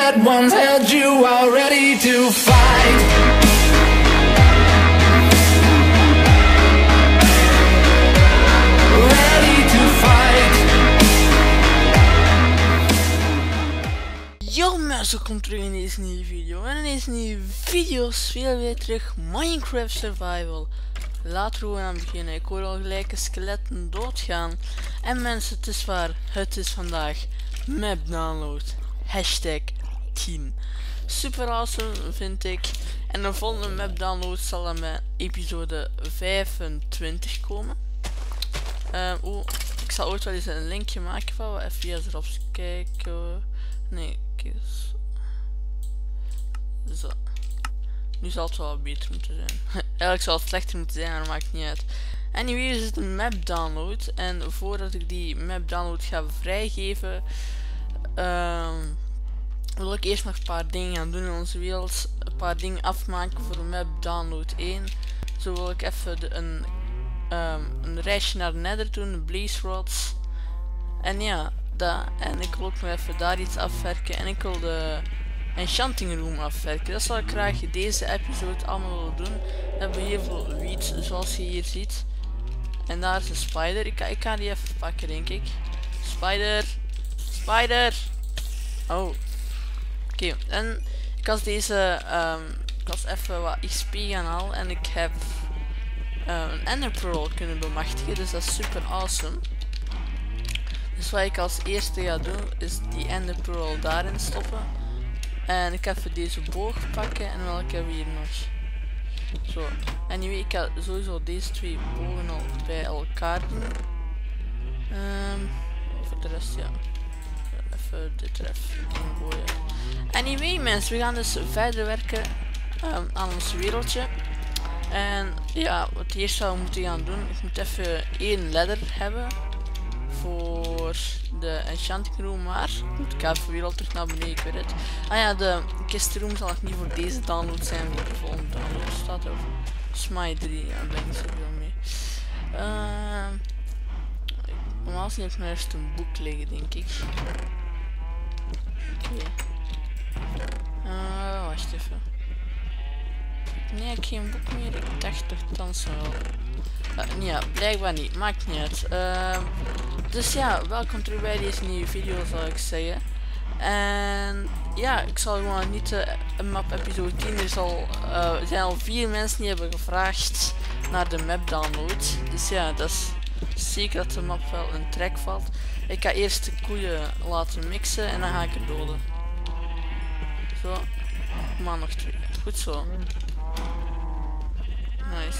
that once held you are ready to fight. Ready to fight. Yo mensen, welkom terug in deze nieuwe video. En in deze nieuwe video spelen wij terug Minecraft Survival. Laten we aan beginnen. Ik hoor al gelijk een skeletten doodgaan. En mensen, het is waar. Het is vandaag map download. Hashtag 10. Super awesome vind ik. En de volgende map download zal dan met episode 25 komen. Ik zal ooit wel eens een linkje maken van wat even erop kijken. Nee, kijk eens. Zo. Nu zal het wel beter moeten zijn. Eigenlijk zal het slechter moeten zijn, maar dat maakt niet uit. Anyway, is het een map download. En voordat ik die map download ga vrijgeven, wil ik eerst nog een paar dingen gaan doen in onze wereld. Een paar dingen afmaken voor de map download 1. Zo wil ik even een reisje naar de Nether doen, de Blaze Rods. En ja, dat. En ik wil ook nog even daar iets afwerken. En ik wil de Enchanting Room afwerken. Dat zal ik graag deze episode allemaal willen doen. We hebben heel veel wheat, zoals je hier ziet. En daar is een spider. Ik ga die even pakken, denk ik. Spider! Spider! Oh. Oké, en ik was deze, ik was even wat XP gaan halen. En ik heb een Ender Pearl kunnen bemachtigen. Dus dat is super awesome. Dus wat ik als eerste ga doen, is die Ender Pearl daarin stoppen. En ik ga even deze boog pakken. En welke hebben we hier nog? Zo. Anyway, ik ga sowieso deze twee bogen al bij elkaar doen. Voor de rest, ja. Even dit er even gooien. Anyway mensen, we gaan dus verder werken aan ons wereldje. En ja, wat eerst zou we moeten gaan doen, ik moet even 1 ladder hebben voor de Enchanting Room, maar goed, ik ga even weer al terug naar beneden, ik weet het. Ah ja, de kistroom zal nog niet voor deze download zijn, voor de volgende download staat over Smite 3, ja, daar ben ik niet zoveel mee. Normaal heb ik nog eerst een boek liggen, denk ik. Oké. Wacht even. Nee, ik heb geen boek meer, ik dacht toch thans wel. Ja, blijkbaar niet, maakt niet uit. Dus ja, welkom terug bij deze nieuwe video, zal ik zeggen. En ja, ik zal gewoon niet een map episode 10. Er zijn al 4 mensen die hebben gevraagd naar de map download. Dus ja, dat is zeker dat de map wel een trek valt. Ik ga eerst de koeien laten mixen en dan ga ik het doden. Zo, maar nog 2. Goed zo. Nice.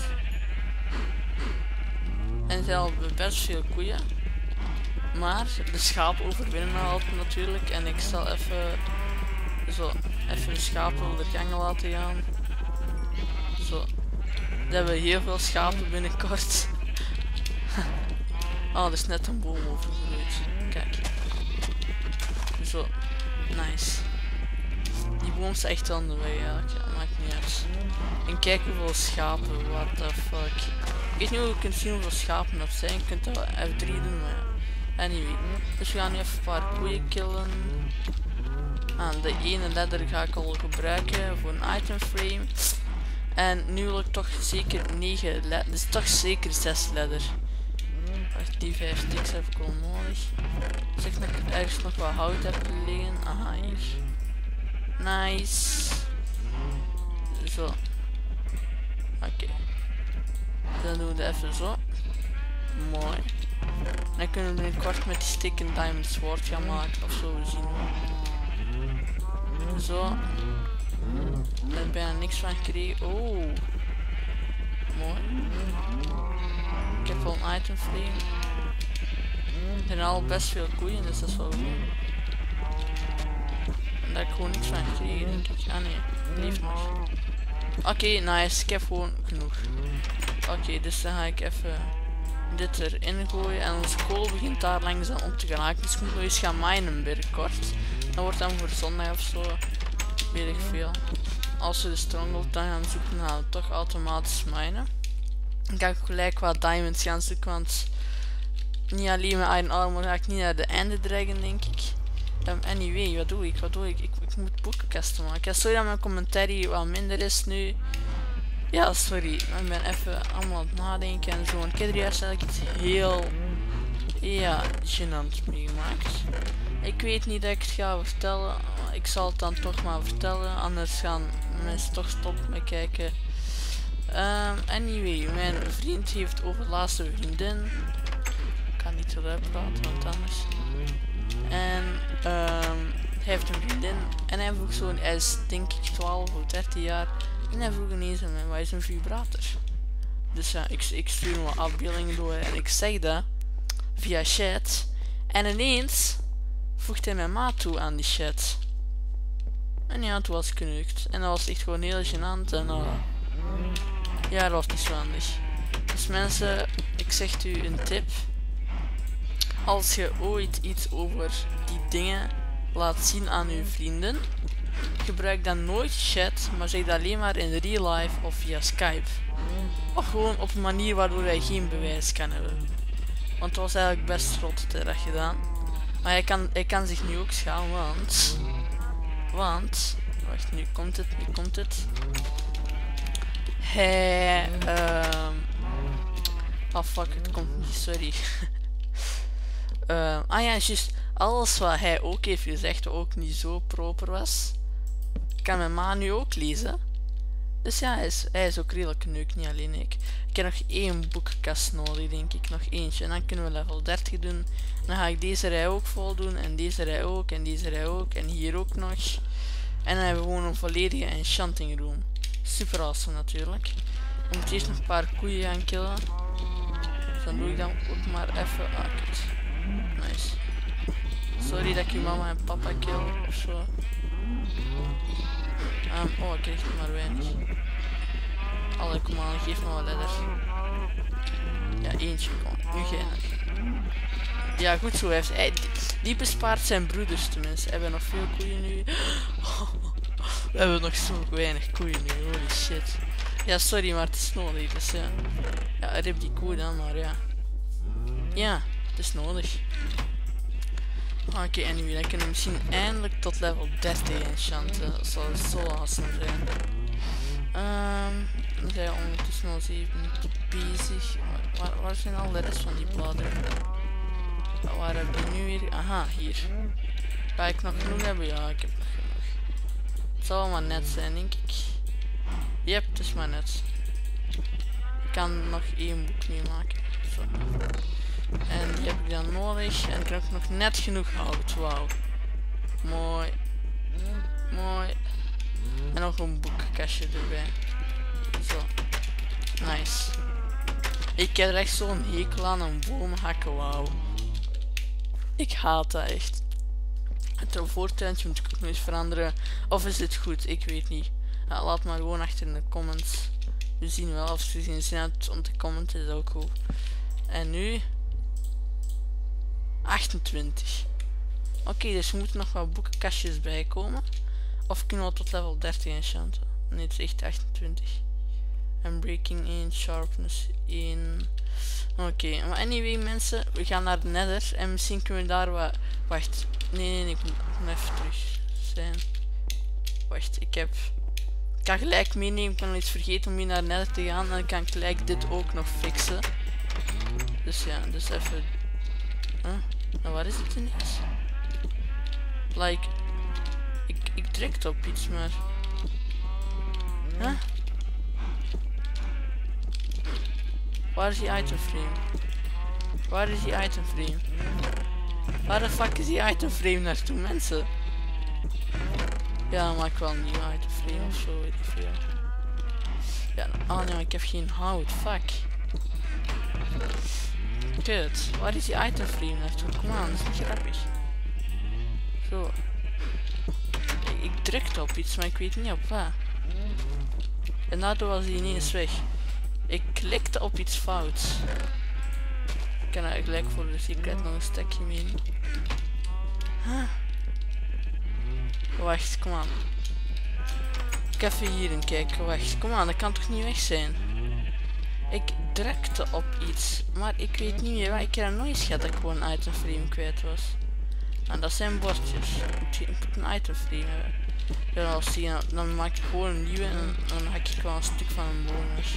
En er zijn al best veel koeien. Maar de schapen overwinnen nog altijd natuurlijk. En ik zal even de schapen de gang laten gaan. Zo. We hebben heel veel schapen binnenkort. Oh, er is net een boom overgegroeid. Kijk. Zo. Nice. Die boom is echt aan de weg eigenlijk. Ja, maakt niet uit. En kijk hoeveel schapen. What the fuck. Ik weet niet hoe je kunt zien hoeveel schapen dat zijn. Je kunt dat F3 doen, maar ja. Anyway. Dus we gaan nu even een paar koeien killen. De ene ladder ga ik al gebruiken voor een item frame. En nu wil ik toch zeker 9 ladder. Dus toch zeker 6 ladder. Wacht, die 5 sticks heb ik al nodig. Zeg dat ik ergens nog wat hout heb liggen. Aha, hier. Nice. Zo. Oké. Dan doen we het even zo. Mooi. Dan kunnen we binnenkort met die stick een diamond sword gaan maken of zo, we zien. Zo. Daar heb bijna niks van gekregen. Oh. Mooi. Ik heb wel een item frame. Er zijn al best veel koeien, dus dat is wel goed. En daar heb ik gewoon niks van gekregen, denk ik. Ah nee, leeft nog. Oké, nice. Ik heb gewoon genoeg. Oké, dus dan ga ik even dit erin gooien. En onze kool begint daar langzaam op te geraken. Dus ik moet nog eens gaan minen binnenkort. Dat wordt dan voor zondag of zo. Weet ik veel. Als we de stronghold dan gaan zoeken, dan gaan we toch automatisch minen. Dan ga ik gelijk wat diamonds gaan zoeken, want niet alleen met iron armor ga ik niet naar de Ender Dragon, denk ik. Anyway, wat doe ik? Ik moet boekenkasten maken. Ja, sorry dat mijn commentaar wat minder is nu. Ja, sorry. Ik ben even allemaal aan het nadenken en zo. Ik heb er juist eigenlijk iets heel... ja, gênant meegemaakt. Ik weet niet dat ik het ga vertellen. Ik zal het dan toch maar vertellen. Anders gaan mensen toch stoppen met kijken. Anyway, mijn vriend heeft overlaatste vriendin. Ik kan niet zo luid praten, want anders. En hij heeft een vriendin. En hij vroeg zo'n, hij is denk ik 12 of 13 jaar. En hij vroeg ineens aan mij, wat is een vibrator? Dus ja, ik stuur mijn afbeelding door en ik zeg dat via chat. En ineens voegt hij mijn maat toe aan die chat. En ja, het was genukt. En dat was echt gewoon heel gênant. En ja, dat was niet zo handig. Dus mensen, ik zeg u een tip. Als je ooit iets over die dingen laat zien aan uw vrienden, gebruik dan nooit chat, maar zeg dat alleen maar in real life of via Skype. Of gewoon op een manier waardoor hij geen bewijs kan hebben. Want het was eigenlijk best rot terecht gedaan. Maar hij kan zich nu ook schamen, want wacht, nu komt het. Hij oh fuck, het komt niet, sorry. Ah ja, juist, alles wat hij ook heeft gezegd, wat ook niet zo proper was, kan mijn ma nu ook lezen. Dus ja, hij is ook redelijk neuk, niet alleen ik. Ik heb nog 1 boekenkast nodig, denk ik, nog eentje. En dan kunnen we level 30 doen. Dan ga ik deze rij ook vol doen, en deze rij ook, en deze rij ook, en hier ook nog. En dan hebben we gewoon een volledige enchanting room. Super awesome natuurlijk. Ik moet eerst nog een paar koeien gaan killen. Dus dan doe ik dan ook maar even. Ah, kut. Nice. Sorry dat ik uw mama en papa kill ofzo. Oh, ik krijg maar weinig. Alle, kom aan, geef me wat ladder. Ja, eentje, kom. Nu geinig. Ja, goed zo. Die bespaart zijn broeders tenminste. Hebben we nog veel koeien nu? We hebben nog zo weinig koeien nu, holy shit. Ja, sorry, maar het is nodig. Dus ja, rip die koe dan, maar ja. Ja, het is nodig. Oké, en nu dan kunnen we misschien eindelijk tot level 30 enchanten. Dat zal zo awesome zijn. We zijn ondertussen al 7 minuten bezig. Waar zijn al de rest van die bladeren? Waar heb ik nu weer? Aha, hier. Ga ik nog genoeg hebben? Ja, ik heb nog genoeg. Het zal maar net zijn, denk ik. Yep, het is maar net. Ik kan nog 1 boek mee maken. Zo. En die heb ik dan nodig. En ik heb nog net genoeg hout. Wauw. Mooi. Mooi. En nog een boekenkastje erbij. Zo. Nice. Ik heb er echt zo'n hekel aan een boom hakken. Wauw. Ik haat dat echt. Het voortuintje moet ik ook nog eens veranderen. Of is dit goed? Ik weet niet. Ja, laat maar gewoon achter in de comments. We zien wel of ze geen zin hebben om te commenten. Is ook goed. En nu 28. Oké, dus er moeten nog wat boekenkastjes bij komen. Of kunnen we tot level 30 enchanten? Nee, het is echt 28. En breaking 1, sharpness 1. Oké, maar anyway mensen, we gaan naar de nether. En misschien kunnen we daar wat... Wacht, nee, ik moet even terug zijn. Wacht, ik kan gelijk meenemen, ik kan nog iets vergeten om hier naar de nether te gaan. En dan kan ik gelijk dit ook nog fixen. Dus ja, dus even... Nou, waar is het ineens? Like... Ik drukte op iets, maar... Waar is die item frame? Waar is die item frame? Waar de fuck is die item frame naartoe, mensen? Ja, dan maak ik wel een nieuwe item frame ofzo, weet ik veel. Ja, oh nee, maar ik heb geen hout, fuck. Kut, waar is die item frame naartoe? Kom aan, dat is niet grappig. Zo. Ik drukte op iets, maar ik weet niet op wat. En daardoor was die ineens weg. Ik klikte op iets fouts. Ik kan er gelijk voor de secret nog een stekje mee. Wacht, kom aan. Ik ga even hierin kijken, wacht, kom aan, dat kan toch niet weg zijn? Ik drukte op iets, maar ik weet niet meer waar. Ik heb nooit gehad dat ik gewoon een item frame kwijt was. En dat zijn bordjes. Ik moet een item frame hebben. Ja, als die, dan maak ik gewoon een nieuwe en dan hak ik wel een stuk van een bonus.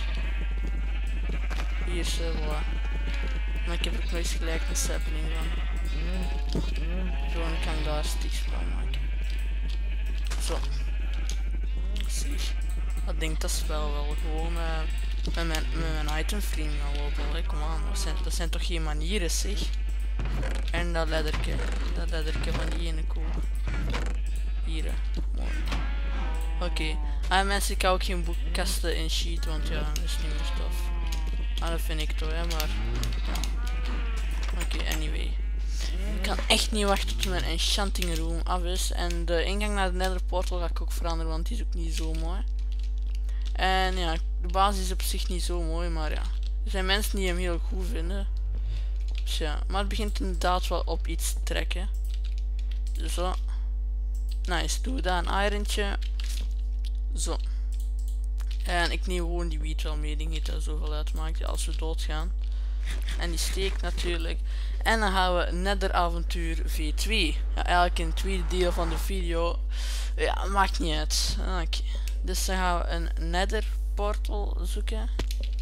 Hier is voilà. Maar ik heb ook nooit gelijk een sapling van. Zo, dan kan ik daar sticks van maken. Zo. Zie. Dat denk dat is wel gewoon met mijn item frame gaan lopen. Hè. Kom aan, dat zijn toch geen manieren zeg. En dat ledderke van die ene koe. Hier, mooi. Oké. Mensen, ik hou ook geen boekkasten in sheet, want ja, dat is niet meer stof. Dat vind ik toch, hè, maar ja. Oké, anyway. Ik kan echt niet wachten tot mijn enchanting room af is. En de ingang naar de nether portal ga ik ook veranderen, want die is ook niet zo mooi. En ja, de basis is op zich niet zo mooi, maar ja. Er zijn mensen die hem heel goed vinden. Dus ja, maar het begint inderdaad wel op iets te trekken. Zo. Nice, doe daar een irontje. Zo. En ik neem gewoon die wiet wel mee, die niet dat zoveel uitmaakt als we doodgaan. En die steek natuurlijk. En dan gaan we Nether Avontuur V2. Ja, eigenlijk in het tweede deel van de video. Ja, maakt niet uit. Oké. Dus dan gaan we een Nether portal zoeken.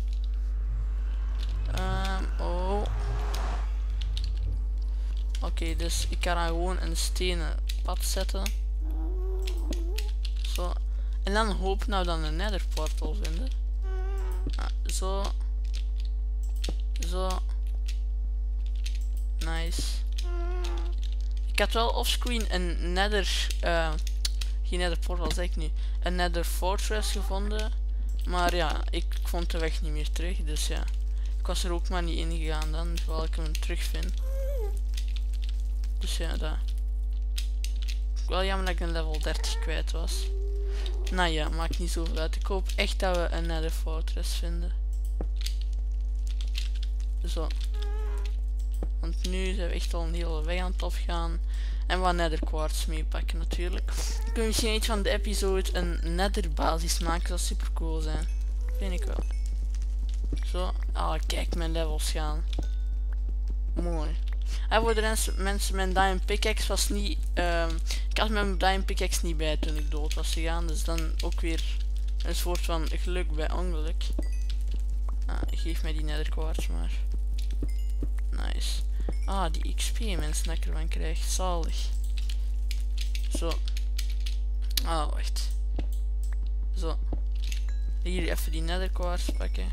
Oh. Oké, dus ik ga dan gewoon een stenen pad zetten. Zo. En dan hoop nou dan een Nether portal vinden. Zo. Zo. Nice. Ik had wel offscreen een Nether, geen Nether portal zeg ik nu, een Nether fortress gevonden, maar ja, ik vond de weg niet meer terug, dus ja, ik was er ook maar niet in gegaan dan, terwijl ik hem terugvind. Dus ja, dat. Wel jammer dat ik een level 30 kwijt was. Nou ja, maakt niet zoveel uit. Ik hoop echt dat we een Nether fortress vinden. Zo. Want nu zijn we echt al een hele weg aan het afgaan. En wat nether quartz meepakken natuurlijk. Ik wil misschien iets van de episode een nether basis maken. Dat zou super cool zijn. Vind ik wel. Zo. Kijk, mijn levels gaan. Mooi. En voor de rest, mensen, mijn diamond pickaxe was niet... ik had mijn diamond pickaxe niet bij toen ik dood was gegaan. Dus dan ook weer een soort van geluk bij ongeluk. Geef mij die nether quartz maar. Nice. Die XP mensen dat ik ervan krijg. Zalig. Zo. Wacht. Zo. Hier even die nether quartz pakken.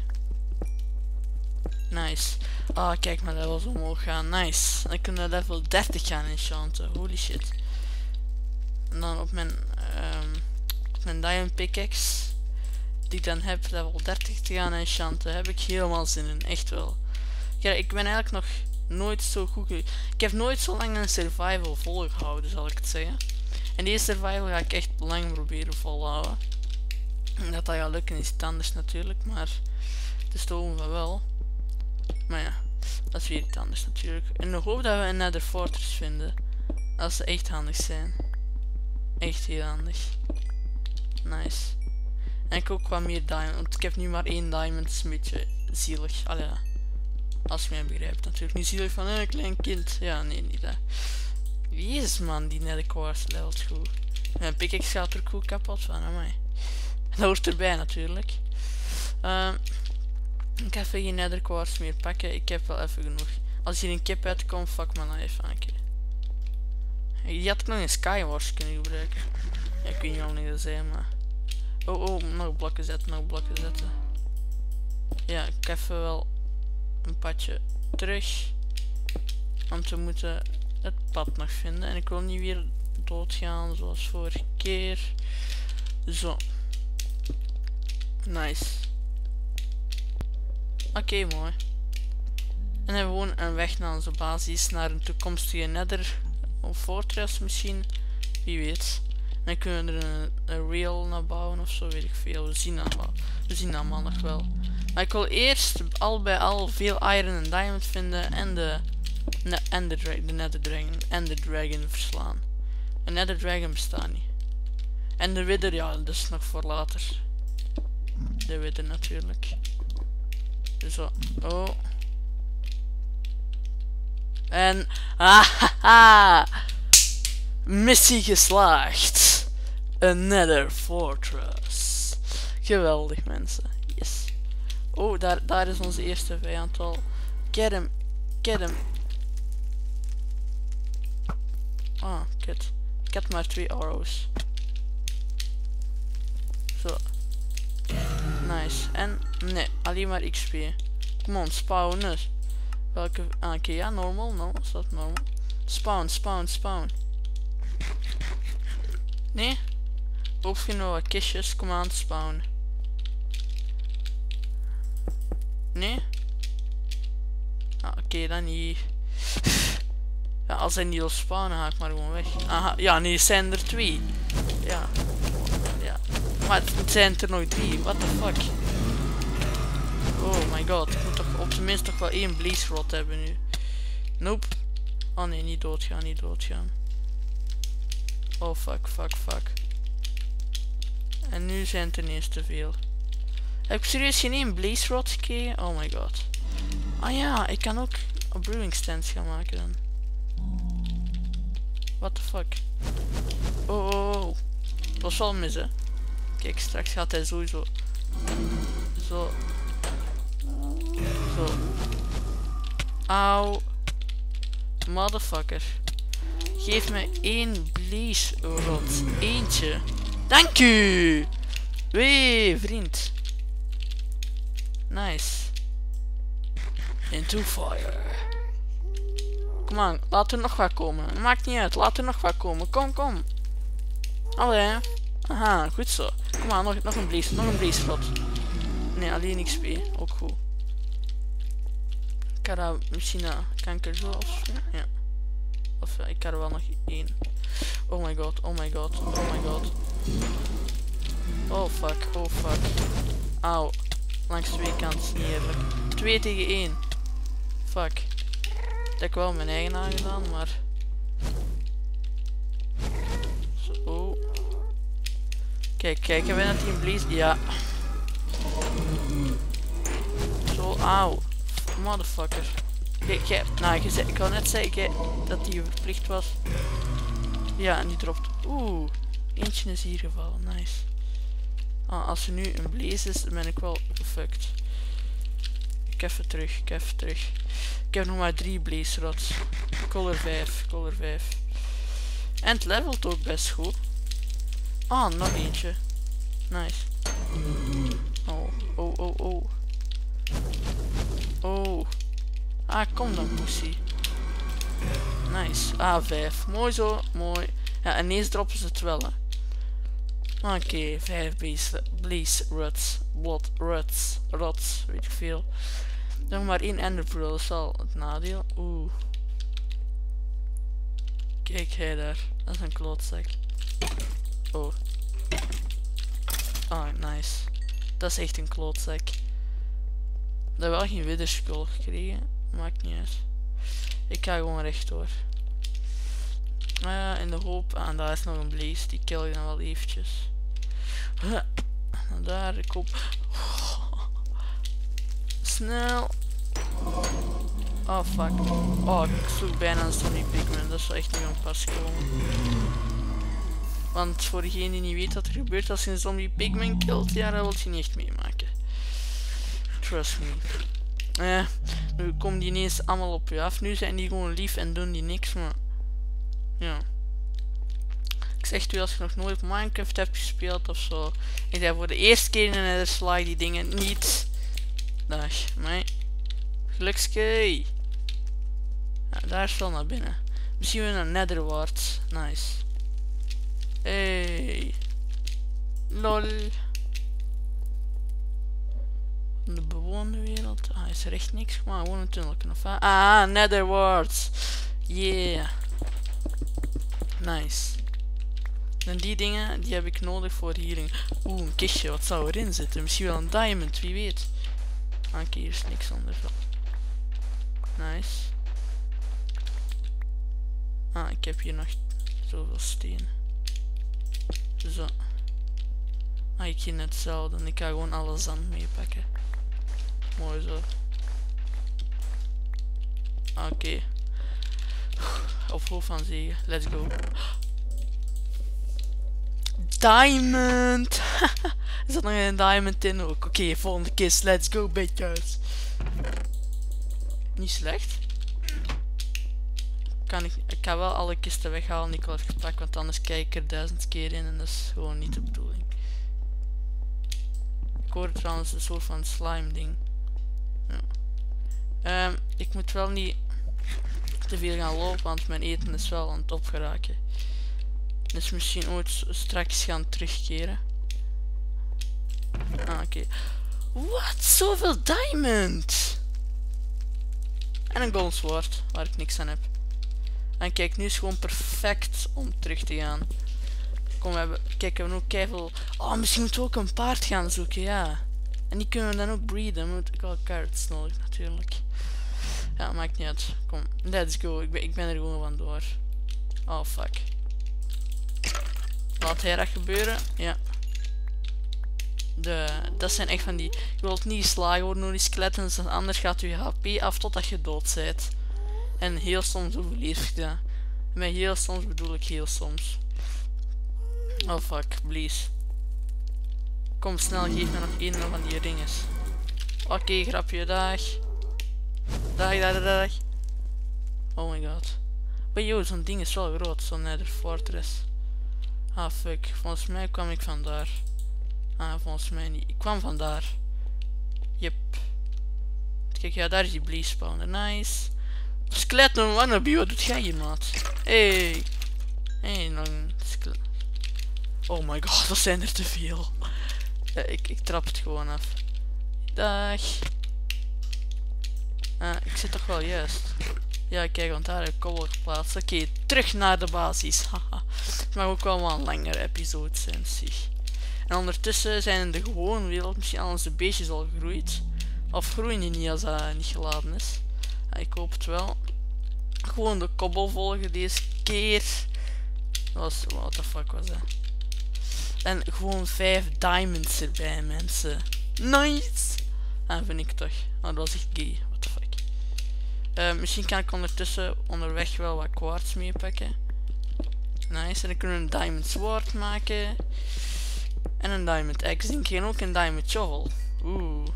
Nice. Kijk, mijn levels omhoog gaan. Nice. Dan kunnen we level 30 gaan enchanten. Holy shit. En dan op mijn diamond pickaxe die ik dan heb level 30 te gaan enchanten, heb ik helemaal zin in. Echt wel. Ja, ik ben eigenlijk nog nooit zo goed. Ik heb nooit zo lang een survival volgehouden, zal ik het zeggen. En deze survival ga ik echt lang proberen volhouden. Dat gaat lukken is het anders natuurlijk, maar het is te hopen van wel. Maar ja, dat is weer iets anders natuurlijk. En ik hoop dat we een Nether Fortress vinden. Dat zou echt handig zijn. Echt heel handig. Nice. En ik ook wat meer diamond, want ik heb nu maar 1 diamond, dat is een beetje zielig. Allee, als je mij begrijpt natuurlijk. Niet zielig van een klein kind. Ja, nee, niet dat. Jezus man, die nether quartz levelt goed. Mijn pickaxe gaat er goed kapot van, amai. Dat hoort erbij natuurlijk. Ik ga even geen nether quartz meer pakken. Ik heb wel even genoeg. Als hier een kip uitkomt, fuck my life. Die had ik nog een skywars kunnen gebruiken. Ja, ik weet niet of dat zijn, maar... nog blokken zetten, nog blokken zetten. Ja, ik heb even wel een padje terug. Want we moeten het pad nog vinden. En ik wil niet weer doodgaan zoals vorige keer. Zo. Nice. Oké, mooi. En dan gewoon een weg naar onze basis, naar een toekomstige nether of fortress misschien. Wie weet. Dan kunnen we er een rail naar bouwen of zo, weet ik veel. We zien dat wel. We zien allemaal nog wel. Maar ik wil eerst al bij al veel iron en diamond vinden en de nether dragon en de dragon verslaan. Een nether dragon bestaat niet. En de wither, ja, dat is nog voor later. De wither natuurlijk. Zo. En... Missie geslaagd. Een Nether Fortress. Geweldig mensen. Yes. Oh, daar is onze eerste vijand al. Get him. Get him. Ah, kut. Ik had maar 2 arrows. Zo. Nice. En, nee, alleen maar XP. Come on, spawn. Welke, oké, ja, normal, no, is dat normal? Spawn. Nee? Ook je nog wat kistjes, kom aan, spawn. Nee? Ah, oké, dan niet. Ja, als hij niet wil spawnen, ga ik maar gewoon weg. Aha, ja, nee, het zijn er 2. Ja. Maar het zijn er nog 3, what the fuck. Oh my god, ik moet toch op zijn minst toch wel 1 blaze rod hebben nu. Nope. Oh nee, niet doodgaan. Oh fuck. En nu zijn het ineens te veel. Heb ik serieus geen 1 blaze rod gekregen? Oh my god. Ah ja, ik kan ook een brewing stands gaan maken dan. What the fuck. Oh. Dat was wel mis, hè. Kijk, straks gaat hij sowieso. Zo. Auw. Motherfucker. Geef me 1 blaze rod. Eentje. Dank u. Wee, vriend. Nice. Into fire. Kom aan, laat er nog wat komen. Maakt niet uit, laat er nog wat komen. Kom. Allee. Aha, goed zo. Kom aan, nog een blaze rod. Nee, alleen XP. Ook goed. Ik kan dat misschien, kan ik er zo of zo? Ja. Of ik kan er wel nog 1. Oh my god. Oh fuck. Auw. Langs 2 kanten is niet eerlijk. 2 tegen 1. Fuck. Dat heb ik wel mijn eigen aangedaan, maar... Zo. Kijk, hebben wij net die blaze? Ja. Zo, auw. Motherfucker. Kijk, ik wou net zeggen dat die verplicht was. Ja, en die dropt. Oeh, eentje is hier gevallen, nice. Ah, als er nu een blaze is, dan ben ik wel gefucked. Ik even terug. Ik heb nog maar 3 blaze rods. Color 5. En het levelt ook best goed. Ah, nog eentje. Nice. Oh. Ah, kom dan, pussy. Nice. Ah, 5. Mooi zo, mooi. Ja, en ineens droppen ze het wel, hè. Oké, 5 blaze rods, weet ik veel. Nog maar 1 enderpearl, dat is al het nadeel. Oeh. Kijk hij daar, dat is een klootzak. Oh. Ah, nice. Dat is echt een klootzak. Dat hebben wel geen witherspul gekregen, maakt niet uit. Ik ga gewoon rechtdoor. In de hoop, en daar is nog een blaze, die kill ik dan wel eventjes. Daar, ik hoop. Snel. Oh fuck. Oh, ik zoek bijna een zombie pigman, dat is echt niet van pas komen. Want voor degene die niet weet wat er gebeurt als je een zombie pigman killt, ja, dat wil je niet echt meemaken. Trust me. Nu komen die ineens allemaal op je af. Nu zijn die gewoon lief en doen die niks, maar... Ja. Ik zeg u, als je nog nooit Minecraft hebt gespeeld of zo. Ik zei voor de eerste keer in de Nether sla je die dingen niet. Dag, maar... Gelukske. Ja, daar is wel naar binnen. Misschien weer een Nether Wart. Nice. Hey. Lol. De bewoonde wereld. Ah, is er echt niks? Maar gewoon een tunnel kunnen of... Ah, Nether Warts. Yeah. Nice. En die dingen, die heb ik nodig voor healing. Oeh, een kistje. Wat zou erin zitten? Misschien wel een diamond, wie weet. Oké, hier is niks anders. Nice. Ah, ik heb hier nog zoveel steen. Zo. Ah, ik ging net hetzelfde. Ik ga gewoon alle zand meepakken. Mooi zo. Oké. Op hoofd van zegen. Let's go. diamond. Er zat nog een diamond in ook. Oké, volgende kist. Let's go, bitches. Niet slecht. Ik ga wel alle kisten weghalen die ik al heb gepakt, want anders kijk ik er 1000 keer in en dat is gewoon niet de bedoeling. Ik hoor trouwens een soort van slime ding. Ja. Ik moet wel niet te veel gaan lopen, want mijn eten is wel aan het opgeraken. Dus misschien ooit straks gaan terugkeren. Ah, oké. Wat? Zoveel diamond! En een gold sword, waar ik niks aan heb. En kijk, nu is gewoon perfect om terug te gaan. Kom, kijk, we hebben ook keiveel... Oh, misschien moeten we ook een paard gaan zoeken, ja. En die kunnen we dan ook breeden. Dan moet ik wel carrots nodig, natuurlijk. Ja, maakt niet uit. Kom, let's go. Ik ben er gewoon vandoor. Oh, fuck. Laat hij dat gebeuren? Ja. Dat zijn echt van die... Je wilt niet geslagen worden door die skeletten, anders gaat je HP af totdat je dood bent. En heel soms overleef ik dat. Met heel soms bedoel ik heel soms. Oh fuck, please. Kom snel, geef me nog één van die ringes. Oké, grapje, dag. Dag. Oh my god. Maar joh, zo'n ding is wel groot, zo'n Nether Fortress. Ah fuck, volgens mij kwam ik vandaar. Ah, volgens mij niet. Ik kwam vandaar. Yep. Kijk, ja, daar is die Blaze spawner. Nice. Skelet een wannabe, wat doet jij hier, maat? Hey, nog een skelet. Oh my god, dat zijn er te veel. Ik trap het gewoon af. Dag. Ik zit toch wel juist. Ja, kijk, want daar heb ik kobbel geplaatst. Oké, terug naar de basis. Haha. Het mag ook wel een langere episode zijn, zeg. En ondertussen zijn in de gewone wereld misschien al onze beestjes al gegroeid. Of groeien die niet als dat niet geladen is. Ik hoop het wel. Gewoon de kobbel volgen deze keer. What the fuck was dat? En gewoon 5 diamonds erbij, mensen. Nice! Vind ik toch. Dat was echt gay. What the fuck. Misschien kan ik ondertussen onderweg wel wat quartz meepakken. Nice. En dan kunnen we een diamond sword maken. En een diamond axe. Denk ik. En ook een diamond shovel. Oeh.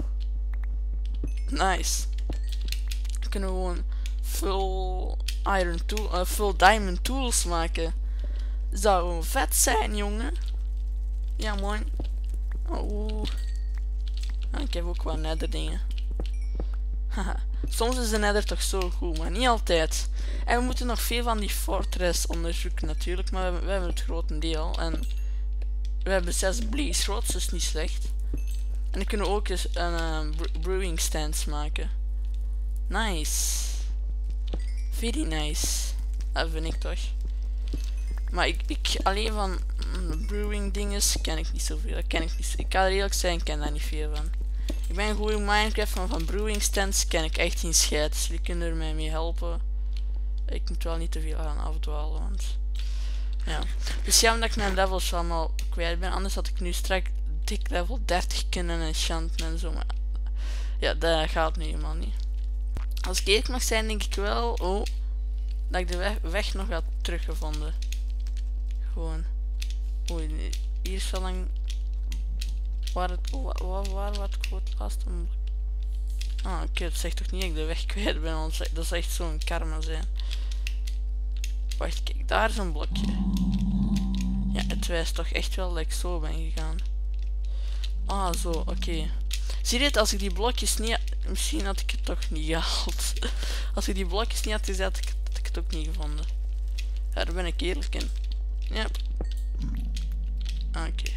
Nice. Dan kunnen we gewoon full diamond tools maken. Zou vet zijn, jongen. Ja, man. Oh. Ik heb ook wat nether dingen. Haha. Soms is de nether toch zo goed, maar niet altijd. En we moeten nog veel van die fortress onderzoeken natuurlijk, maar we hebben het grotendeel. En we hebben 6 blaze rods, dus niet slecht. En dan kunnen we ook eens een brewing stands maken. Nice. Very nice. Dat vind ik toch. Maar ik alleen van brewing dinges ken ik niet zoveel. Dat ken ik niet. Ik ga er eerlijk zijn, ik ken daar niet veel van. Ik ben goed in Minecraft, maar van brewing stands ken ik echt geen scheid. Dus jullie kunnen er mij mee helpen. Ik moet wel niet te veel gaan afdwalen, want... Ja. Dus jammer dat ik mijn levels allemaal kwijt ben. Anders had ik nu straks dik level 30 kunnen enchanten en zo. Maar ja, dat gaat nu helemaal niet. Als ik eerlijk mag zijn, denk ik wel... Oh, dat ik de weg nog had teruggevonden. Gewoon. Oei, hier is wel lang... Waar wat groot vast. Ah, oké, dat zegt toch niet dat ik de weg kwijt ben, want dat is echt zo'n karma zijn. Wacht, kijk, daar is een blokje. Ja, het wijst toch echt wel dat ik zo ben gegaan. Ah, zo, oké. Zie je het, als ik die blokjes niet... Misschien had ik het toch niet gehaald. Als ik die blokjes niet had gezet, had ik het ook niet gevonden. Ja, daar ben ik eerlijk in. Ja. Oké.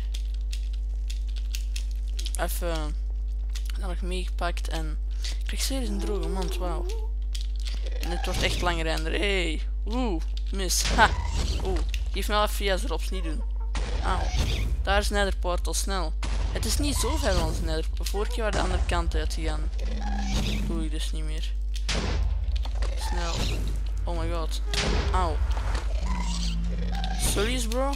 Even dat nog meegepakt en ik krijg serieus een droge mond, wauw. En het wordt echt langer render. Hey, oeh, mis. Ha, oeh, geef me wel even via erop, niet doen. Auw, daar is nether portal, snel. Het is niet zo ver van onze nether. Vorige keer waren de andere kant uitgegaan. Doe ik dus niet meer. Snel. Oh my god. Auw. Serious, bro?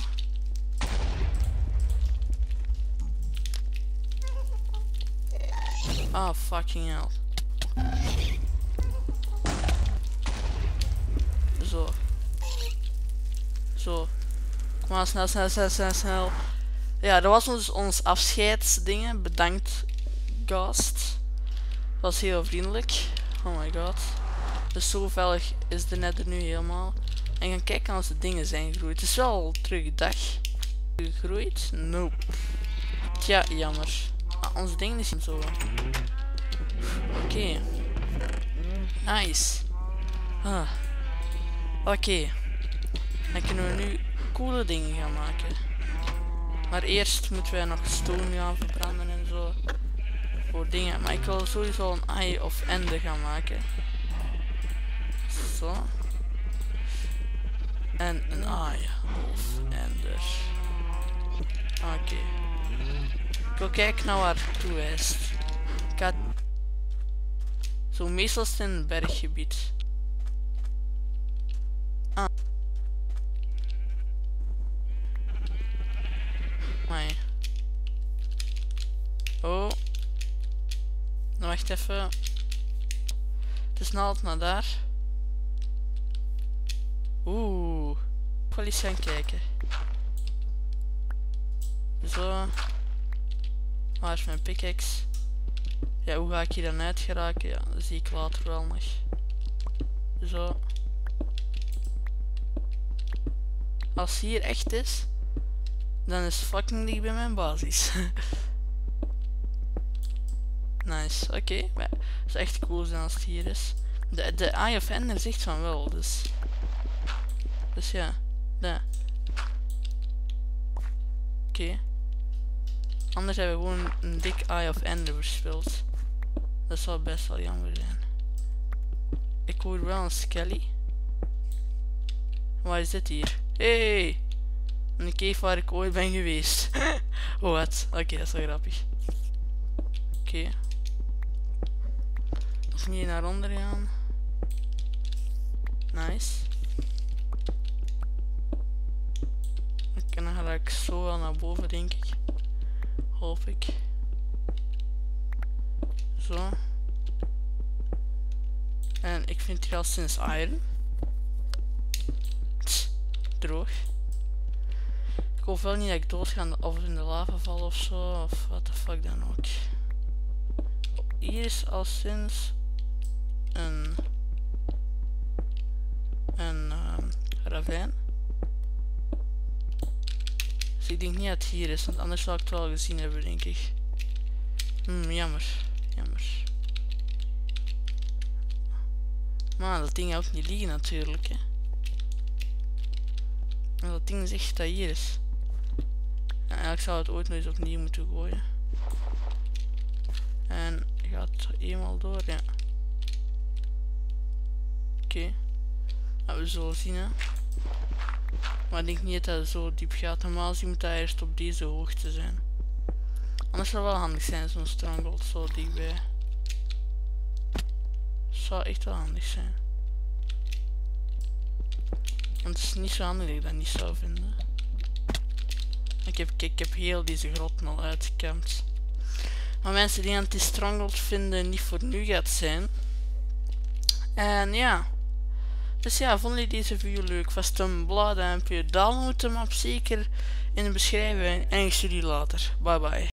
Ah, fucking hell. Zo. Zo. Kom maar, snel. Ja, dat was ons afscheidsdingen. Bedankt, gast. Was heel vriendelijk. Oh my god. Dus zo veilig is de nether nu helemaal. En gaan kijken als de dingen zijn gegroeid. Het is wel terug dag. Gegroeid? Nope. Tja, jammer. Ah, ons ding is niet zo. Oké. Nice. Ah. Oké. Dan kunnen we nu coole dingen gaan maken. Maar eerst moeten wij nog stone gaan verbranden en zo. Voor dingen. Maar ik wil sowieso een Eye of Ender gaan maken. Zo. En een Eye of Ender. Oké. Ik wil kijken naar waar het toe wijst. Ik ga... Zo, meestal is het in een berggebied. Ah. Nee. Oh. Nou, wacht even. Het is nou naar daar. Oeh. Ik wil eens gaan kijken. Zo. Waar is mijn pickaxe? Ja, hoe ga ik hier dan uit geraken? Ja, dat zie ik later wel nog. Zo. Als hier echt is, dan is het fucking dicht bij mijn basis. Nice, oké. Maar het is echt cool zijn als het hier is. De Eye of Ender zegt van wel, dus ja. Oké. Anders hebben we gewoon een dik Eye of Ender verspeeld. Dat zou best wel jammer zijn. Ik hoor wel een skelly. Waar is dit hier? Hey! Een cave waar ik ooit ben geweest. Oh wat? Oké, dat is wel grappig. Oké. Nog niet naar onder gaan. Nice. En dan ga ik zo wel naar boven, denk ik. Hoop ik. Zo. En ik vind hier al sinds iron. Tss, droog. Ik hoop wel niet dat ik dood ga of in de lava val of zo. Of wat de fuck dan ook. Hier is al sinds een ravijn. Dus ik denk niet dat het hier is, want anders zou ik het wel gezien hebben, denk ik. Jammer. Jammer. Maar dat ding ook niet liegen natuurlijk, hè. En dat ding zegt dat hier is. Ja, eigenlijk zou het ooit nog eens opnieuw moeten gooien. En gaat eenmaal door, ja. Oké. Nou, we zullen zien, hè. Maar ik denk niet dat het zo diep gaat. Normaal zien moet dat eerst op deze hoogte zijn. Anders zou het wel handig zijn, zo'n stranglehold zo dichtbij. Zou echt wel handig zijn. Want het is niet zo handig dat ik dat niet zou vinden. Ik heb heel deze grotten al uitgekampt. Maar mensen die aan die stranglehold vinden niet voor nu gaat zijn. En ja. Dus ja, vonden jullie deze video leuk? Vast een blauw duimpje. Download hem op zeker in de beschrijving. En ik zie jullie later. Bye bye.